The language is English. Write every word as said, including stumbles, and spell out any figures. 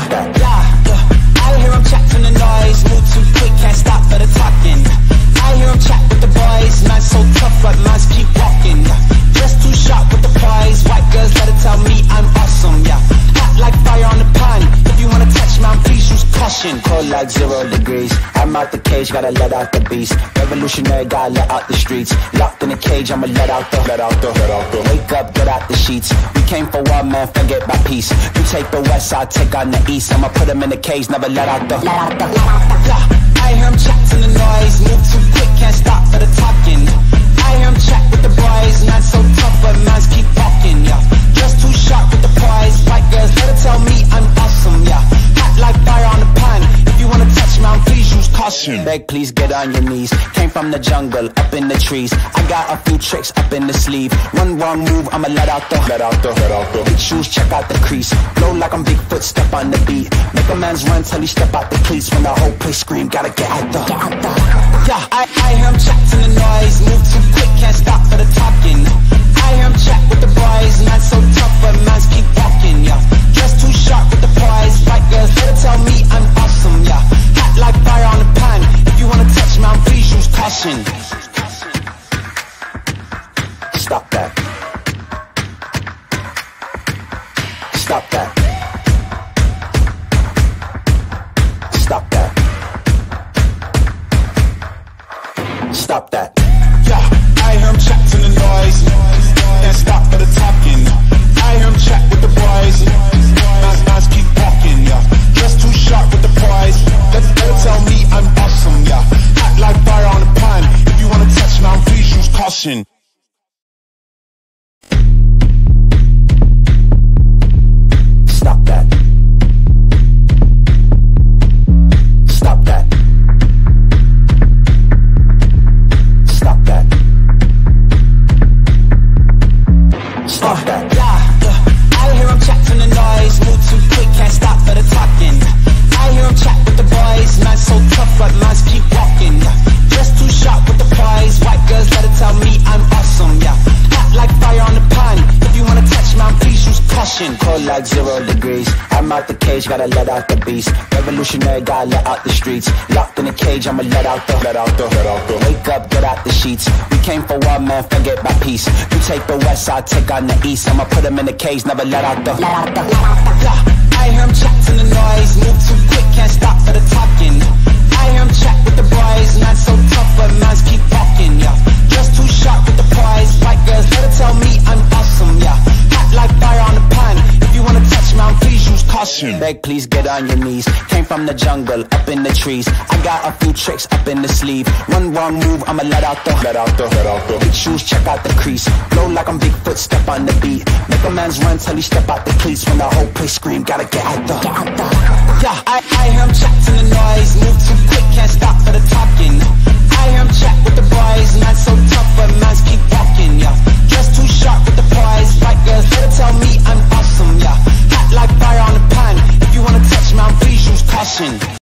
that. Yeah, yeah. I hear him chat from the noise. Move too quick, can't stop for the talking. I hear him chat with the boys. Man so tough, but mans keep walking. Just too sharp with the prize. White girls let it tell me I'm awesome, yeah. Hot like fire on the pan. If you wanna touch me, please use caution. Cold like zero degrees. I'm out the cage, gotta let out the beast. Revolutionary, gotta let out the streets. Locked in a cage, I'ma let out the, let out the, let out the. Wake up, get out the sheets. We came for war, man, forget my peace. You take the west, I'll take on the east. I'ma put him in the cage, never let out the, let out the, let out the. Yeah, I hear him chat in the noise. Move too quick, can't stop for the talking. I hear him chat with the boys. Man so tough, but mans keep walking, yeah. Just too sharp with the prize. White girls, let it tell me I'm awesome, yeah. Hot like fire on the pan. If you wanna touch me, please use caution. Beg, please get on your knees. Came from the jungle, up in the trees. I got a few tricks up in the sleeve. One wrong move, I'ma let out the, let out the, let out the. Big shoes, check out the crease. Blow like I'm Bigfoot, step on the beat. Make a man's run till he step out the cleats. When the whole place scream, gotta get out the, get out the. Yeah, I, I hear him chat in the noise. Move too quick, can't stop for the talking. I hear him chat with the boys. Man so tough, but mans keep walking, yeah. Just too sharp with the prize. White girls, let it tell me I'm awesome, yeah. Hot like fire on the pan. If you wanna touch me, please use caution. Stop that. Stop that. Stop that. Stop that. Yeah, I hear him chat to the noise. Can't stop for the talking. I hear him chat with the boys. Nice, nice, keep walking, yeah. Just too sharp with the prize. Let them tell me I'm awesome, yeah. Hot like fire on the pan. If you wanna touch me, please use caution. Stop that. Stop that. Stop that. Stop that. Uh, yeah, yeah. I hear him chat from the noise. Move too quick, can't stop for the talking. I hear him chat with the boys. Man so tough, but mans keep walking, yeah. Just too sharp with the prize. White girls, let it tell me I'm awesome, yeah. Hot like fire on the pan. If you wanna touch me, please use caution. Cold like zero degrees. I'm out the cage, gotta let out the beast. Revolutionary, gotta let out the streets. Locked in a cage, I'ma let out the, let out the, let out the. Wake up, get out the sheets. We came for war, man, forget my peace. You take the west, I'll take on the east. I'ma put him in the cage, never let out the, let out the, let out the. Yeah, I hear him chat in the noise. Move too quick, can't stop for the talking. I hear him chat with the boys. Man so tough, but mans keep walking, yeah. Just too sharp with the prize. White girls, let it tell me I'm awesome, yeah. Hot like fire on the pan. If you wanna touch me, please use caution. Beg, please get on your knees. Came from the jungle, up in the trees. I got a few tricks up in the sleeve. One wrong move, I'ma let out the, let out the, let out the. Big shoes, check out the crease. Blow like I'm Bigfoot, step on the beat. Make a man's run till he step out the cleats. When the whole place scream, gotta get out the, get out the. Yeah, I, I hear him chat in the noise. Move too quick, can't stop for the talking.